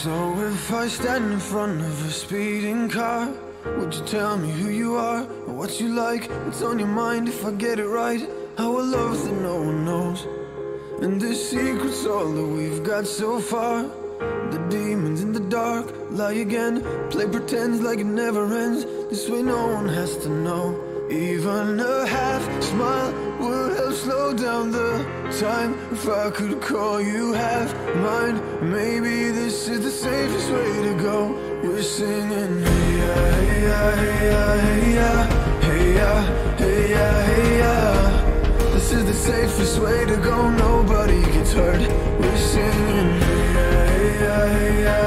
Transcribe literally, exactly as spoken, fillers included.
So if I stand in front of a speeding car, would you tell me who you are, or what you like, what's on your mind? If I get it right, our love that no one knows, and the secret's all that we've got so far. The demons in the dark lie again, play pretends like it never ends. This way no one has to know. Even a half smile would help slow down the time. If I could call you half mine, maybe this is the safest way to go. We're singing hey ya, hey ya, hey ya, hey ya, hey ya, hey ya, hey ya. This is the safest way to go, nobody gets hurt. We're singing hey ya, hey ya, hey ya.